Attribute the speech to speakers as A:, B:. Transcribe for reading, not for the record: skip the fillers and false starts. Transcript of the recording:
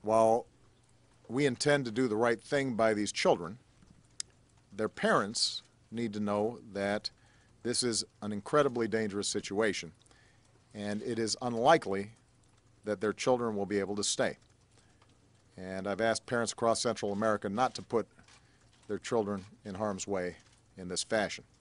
A: While we intend to do the right thing by these children, their parents need to know that this is an incredibly dangerous situation, and it is unlikely that their children will be able to stay. And I've asked parents across Central America not to put their children in harm's way in this fashion.